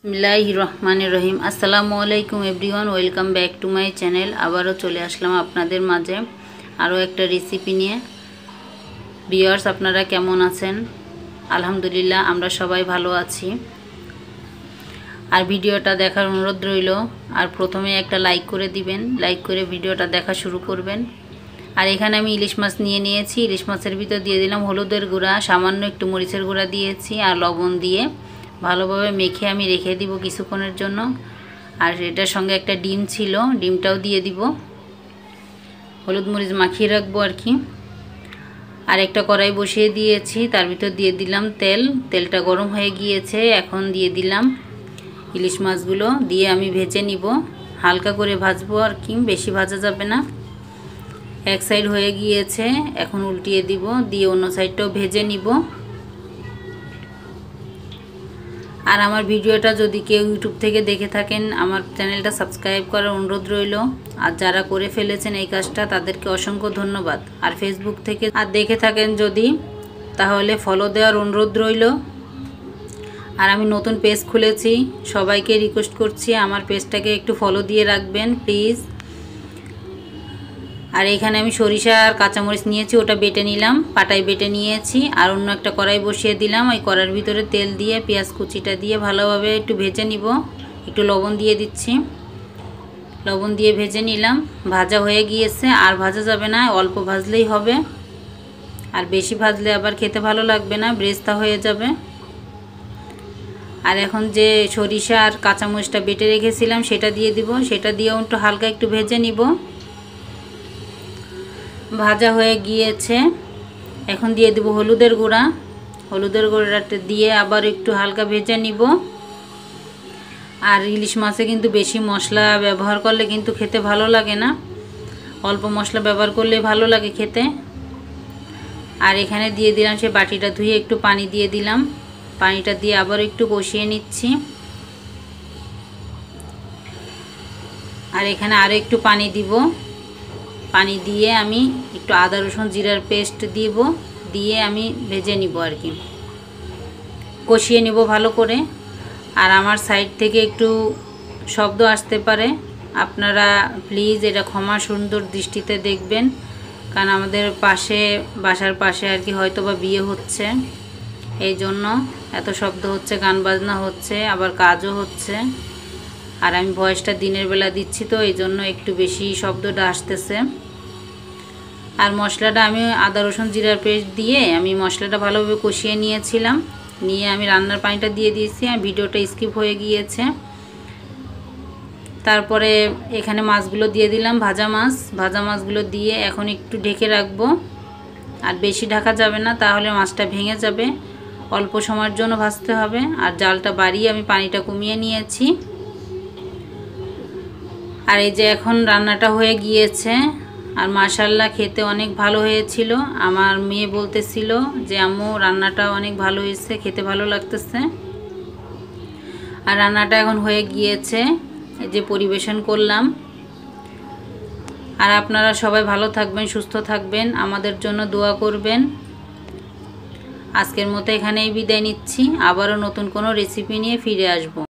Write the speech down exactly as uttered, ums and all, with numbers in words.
बिस्मिल्लाहिर रहमानिर रहीम अस्सलामु आलाइकुम everyone welcome back to my channel. आबारो चले आसलाम आपनादेर माझे आरो एकटा रेसिपि निये। ভিউয়ার্স আপনারা কেমন আছেন? আলহামদুলিল্লাহ আমরা সবাই ভালো আছি। আর ভিডিওটা দেখার অনুরোধ রইল। আর প্রথমে একটা লাইক করে দিবেন, লাইক করে ভিডিওটা দেখা শুরু করবেন। আর এখানে আমি ইলিশ মাছ নিয়ে নিয়েছি। ইলিশ মাছের ভিতর দিয়ে দিলাম হলুদের গুঁড়া, সামান্য একটু মরিচের গুঁড়া দিয়েছি আর লবণ দিয়ে ভালোভাবে মেখে আমি রেখে দিব কিছুক্ষণের জন্য। আর এটার সঙ্গে একটা ডিম ছিল, ডিমটাও দিয়ে দিব, হলুদ মরিচ মাখিয়ে রাখবো আর কি। আর একটা কড়াই বসিয়ে দিয়েছি, তার ভিতর দিয়ে দিলাম তেল। তেলটা গরম হয়ে গিয়েছে, এখন দিয়ে দিলাম ইলিশ মাছগুলো, দিয়ে আমি ভেজে নিব। হালকা করে ভাজবো আর কি, বেশি ভাজা যাবে না। এক সাইড হয়ে গিয়েছে, এখন উল্টিয়ে দিব, দিয়ে অন্য সাইডটাও ভেজে নিব। আর আমার ভিডিওটা যদি কেউ ইউটিউব থেকে দেখে থাকেন আমার চ্যানেলটা সাবস্ক্রাইব করার অনুরোধ রইল। আর যারা করে ফেলেছেন এই কাজটা তাদেরকে অসংখ্য ধন্যবাদ। আর ফেসবুক থেকে আর দেখে থাকেন যদি, তাহলে ফলো দেওয়ার অনুরোধ রইল। আর আমি নতুন পেজ খুলেছি, সবাইকে রিকোয়েস্ট করছি আমার পেজটাকে একটু ফলো দিয়ে রাখবেন প্লিজ। আর এখানে আমি সরিষা আর কাঁচামরিচ নিয়েছি, ওটা বেটে নিলাম, পাটায় বেটে নিয়েছি। আর অন্য একটা কড়াই বসিয়ে দিলাম, ওই কড়াইয়ের ভিতরে তেল দিয়ে পেঁয়াজ কুচিটা দিয়ে ভালোভাবে একটু ভেজে নিব। একটু লবণ দিয়ে দিচ্ছি, লবণ দিয়ে ভেজে নিলাম। ভাজা হয়ে গিয়েছে, আর ভাজা যাবে না, অল্প ভাজলেই হবে। আর বেশি ভাজলে আবার খেতে ভালো লাগবে না, ব্রেস্তা হয়ে যাবে। আর এখন যে সরিষা আর কাঁচামরিচটা বেটে রেখেছিলাম সেটা দিয়ে দিব, সেটা দিয়েও একটু হালকা একটু ভেজে নিব। ভাজা হয়ে গিয়েছে, এখন দিয়ে দেব হলুদের গুঁড়া। হলুদের গুঁড়াটা দিয়ে আবার একটু হালকা ভেজে নিব। আর ইলিশ মাছে কিন্তু বেশি মশলা ব্যবহার করলে কিন্তু খেতে ভালো লাগে না, অল্প মশলা ব্যবহার করলে ভালো লাগে খেতে। আর এখানে দিয়ে দিলাম সে বাটিটা ধুয়ে একটু পানি দিয়ে দিলাম, পানিটা দিয়ে আবার একটু কষিয়ে নিচ্ছি। আর এখানে আরও একটু পানি দিব, পানি দিয়ে আমি একটু আদা রসুন জিরার পেস্ট দিব, দিয়ে আমি ভেজে নিব আর কি, কষিয়ে নিব ভালো করে। আর আমার সাইড থেকে একটু শব্দ আসতে পারে, আপনারা প্লিজ এটা ক্ষমা সুন্দর দৃষ্টিতে দেখবেন, কারণ আমাদের পাশে বাসার পাশে আর কি হয়তো বা বিয়ে হচ্ছে, এই জন্য এত শব্দ হচ্ছে, গান বাজনা হচ্ছে, আবার কাজও হচ্ছে। আর আমি ভয়েসটা দিনের বেলা দিচ্ছি তো এই জন্য একটু বেশি শব্দটা আসতেছে। আর মশলাটা আমি আদা রসুন জিরার পেস্ট দিয়ে আমি মশলাটা ভালোভাবে কষিয়ে নিয়েছিলাম, নিয়ে আমি রান্নার পানিটা দিয়ে দিয়েছি। আর ভিডিওটা স্কিপ হয়ে গিয়েছে। তারপরে এখানে মাছগুলো দিয়ে দিলাম, ভাজা মাছ। ভাজা মাছগুলো দিয়ে এখন একটু ঢেকে রাখবো। আর বেশি ঢাকা যাবে না, তাহলে মাছটা ভেঙে যাবে, অল্প সময়ের জন্য ভাজতে হবে। আর জালটা বাড়িয়ে আমি পানিটা কমিয়ে নিয়েছি। আর এই যে এখন রান্নাটা হয়ে গিয়েছে, আর মাশাআল্লাহ খেতে অনেক ভালো হয়েছিল। আমার মেয়ে বলতেছিল যে আম্মু রান্নাটা অনেক ভালো হয়েছে, খেতে ভালো লাগতেছে। আর রান্নাটা এখন হয়ে গিয়েছে, এই যে পরিবেশন করলাম। আর আপনারা সবাই ভালো থাকবেন, সুস্থ থাকবেন, আমাদের জন্য দোয়া করবেন। আজকের মতো এখানেই বিদায় নিচ্ছি, আবারও নতুন কোনো রেসিপি নিয়ে ফিরে আসবো।